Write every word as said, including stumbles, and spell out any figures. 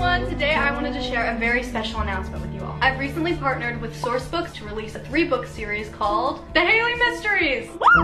everyone! Today I wanted to share a very special announcement with you all. I've recently partnered with Source Books to release a three book series called The Hayley Mysteries!